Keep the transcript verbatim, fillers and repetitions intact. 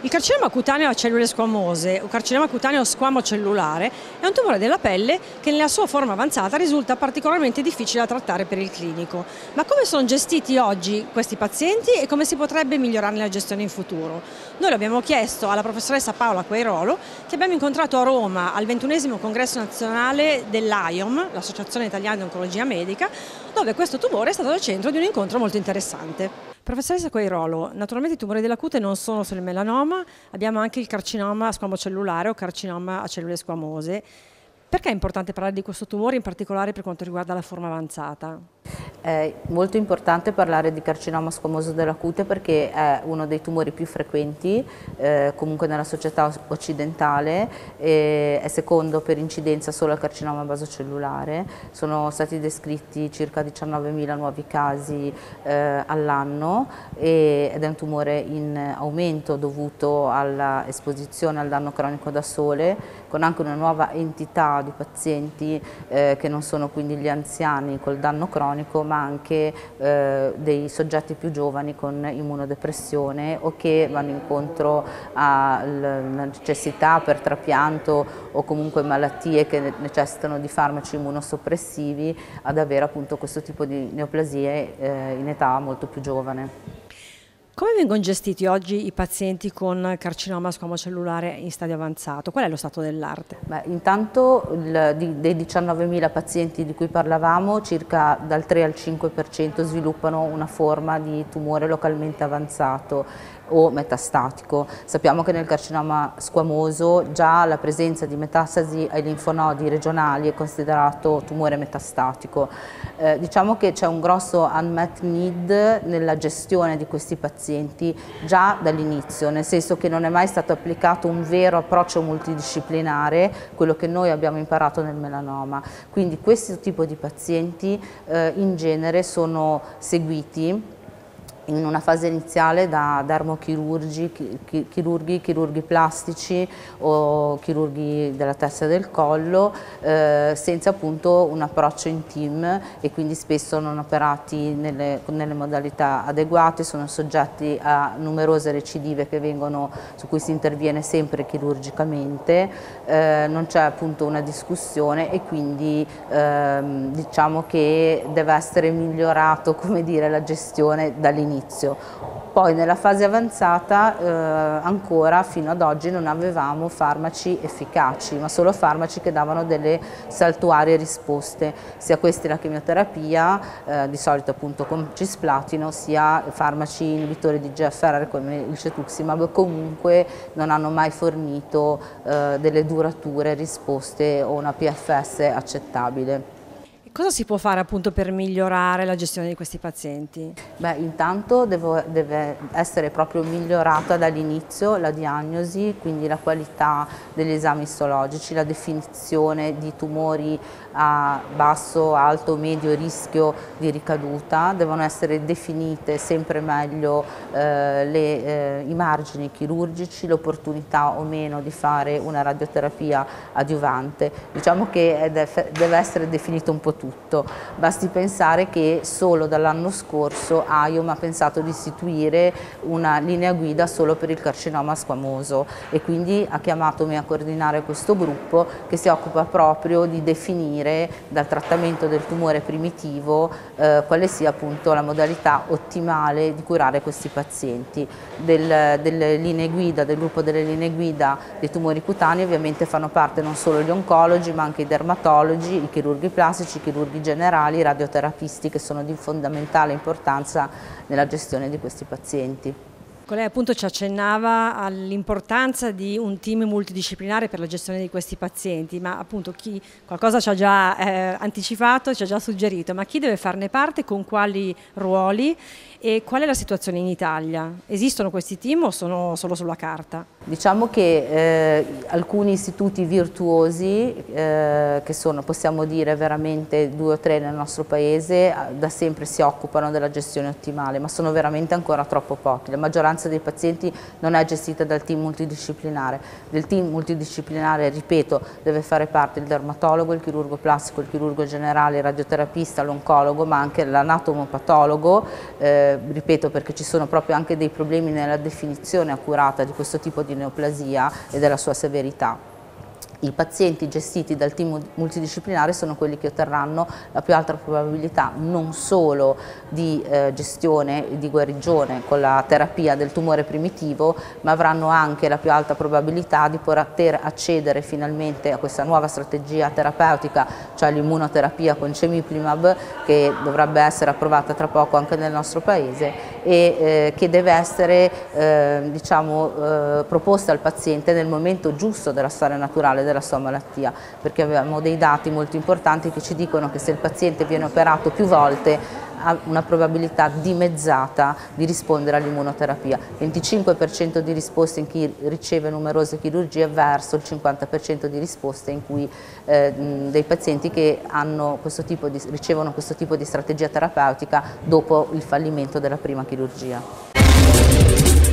Il carcinoma cutaneo a cellule squamose o carcinoma cutaneo squamocellulare è un tumore della pelle che nella sua forma avanzata risulta particolarmente difficile da trattare per il clinico. Ma come sono gestiti oggi questi pazienti e come si potrebbe migliorarne la gestione in futuro? Noi l'abbiamo chiesto alla professoressa Paola Quairolo, che abbiamo incontrato a Roma al ventunesimo congresso nazionale dell'A I O M, l'Associazione Italiana di Oncologia Medica, dove questo tumore è stato al centro di un incontro molto interessante. Professoressa Quairolo, naturalmente i tumori della cute non sono solo il melanoma, abbiamo anche il carcinoma squamocellulare o carcinoma a cellule squamose. Perché è importante parlare di questo tumore, in particolare per quanto riguarda la forma avanzata? È molto importante parlare di carcinoma squamoso della cute perché è uno dei tumori più frequenti eh, comunque nella società occidentale, e è secondo per incidenza solo al carcinoma basocellulare. Sono stati descritti circa diciannovemila nuovi casi eh, all'anno ed è un tumore in aumento dovuto all'esposizione al danno cronico da sole, con anche una nuova entità di pazienti eh, che non sono quindi gli anziani col danno cronico, ma anche eh, dei soggetti più giovani con immunodepressione o che vanno incontro alla necessità per trapianto o comunque malattie che necessitano di farmaci immunosoppressivi ad avere appunto questo tipo di neoplasie eh, in età molto più giovane. Come vengono gestiti oggi i pazienti con carcinoma squamocellulare in stadio avanzato? Qual è lo stato dell'arte? Beh, intanto il, di, dei diciannovemila pazienti di cui parlavamo, circa dal tre al cinque per cento sviluppano una forma di tumore localmente avanzato o metastatico. Sappiamo che nel carcinoma squamoso già la presenza di metastasi ai linfonodi regionali è considerato tumore metastatico. Eh, diciamo che c'è un grosso unmet need nella gestione di questi pazienti già dall'inizio, nel senso che non è mai stato applicato un vero approccio multidisciplinare, quello che noi abbiamo imparato nel melanoma. Quindi questo tipo di pazienti eh, in genere sono seguiti in una fase iniziale da dermochirurgi, chi, chirurghi, chirurghi plastici o chirurghi della testa e del collo, eh, senza appunto un approccio in team, e quindi spesso non operati nelle, nelle modalità adeguate, sono soggetti a numerose recidive che vengono, su cui si interviene sempre chirurgicamente, eh, non c'è appunto una discussione e quindi ehm, diciamo che deve essere migliorato, come dire, la gestione dall'inizio. Poi nella fase avanzata eh, ancora fino ad oggi non avevamo farmaci efficaci, ma solo farmaci che davano delle saltuarie risposte, sia questi la chemioterapia, eh, di solito appunto con cisplatino, sia farmaci inibitori di G F R come il cetuximab, comunque non hanno mai fornito eh, delle durature risposte o una P F S accettabile. Cosa si può fare appunto per migliorare la gestione di questi pazienti? Beh, intanto devo, deve essere proprio migliorata dall'inizio la diagnosi, quindi la qualità degli esami istologici, la definizione di tumori a basso, alto, medio rischio di ricaduta, devono essere definite sempre meglio eh, le, eh, i margini chirurgici, l'opportunità o meno di fare una radioterapia adiuvante. Diciamo che deve essere definito un po' tutto. Basti pensare che solo dall'anno scorso A I O M ha pensato di istituire una linea guida solo per il carcinoma squamoso e quindi ha chiamato me a coordinare questo gruppo che si occupa proprio di definire dal trattamento del tumore primitivo eh, quale sia appunto la modalità ottimale di curare questi pazienti. Del, delle linee guida, del gruppo delle linee guida dei tumori cutanei ovviamente fanno parte non solo gli oncologi ma anche i dermatologi, i chirurghi plastici, i chirurghi generali, i radioterapisti, che sono di fondamentale importanza nella gestione di questi pazienti. Lei appunto ci accennava all'importanza di un team multidisciplinare per la gestione di questi pazienti, ma appunto chi qualcosa ci ha già eh, anticipato, ci ha già suggerito, ma chi deve farne parte, con quali ruoli e qual è la situazione in Italia? Esistono questi team o sono solo sulla carta? Diciamo che eh, alcuni istituti virtuosi, eh, che sono, possiamo dire, veramente due o tre nel nostro paese, da sempre si occupano della gestione ottimale, ma sono veramente ancora troppo pochi. La maggioranza dei pazienti non è gestita dal team multidisciplinare. Del team multidisciplinare, ripeto, deve fare parte il dermatologo, il chirurgo plastico, il chirurgo generale, il radioterapista, l'oncologo, ma anche l'anatomopatologo, eh, ripeto, perché ci sono proprio anche dei problemi nella definizione accurata di questo tipo di di neoplasia e della sua severità. I pazienti gestiti dal team multidisciplinare sono quelli che otterranno la più alta probabilità non solo di eh, gestione e di guarigione con la terapia del tumore primitivo, ma avranno anche la più alta probabilità di poter accedere finalmente a questa nuova strategia terapeutica, cioè l'immunoterapia con cemiplimab, che dovrebbe essere approvata tra poco anche nel nostro paese e eh, che deve essere eh, diciamo, eh, proposta al paziente nel momento giusto della storia naturale della sua malattia, perché abbiamo dei dati molto importanti che ci dicono che se il paziente viene operato più volte ha una probabilità dimezzata di rispondere all'immunoterapia, venticinque per cento di risposte in chi riceve numerose chirurgie verso il cinquanta per cento di risposte in cui eh, dei pazienti che hanno questo tipo di, ricevono questo tipo di strategia terapeutica dopo il fallimento della prima chirurgia.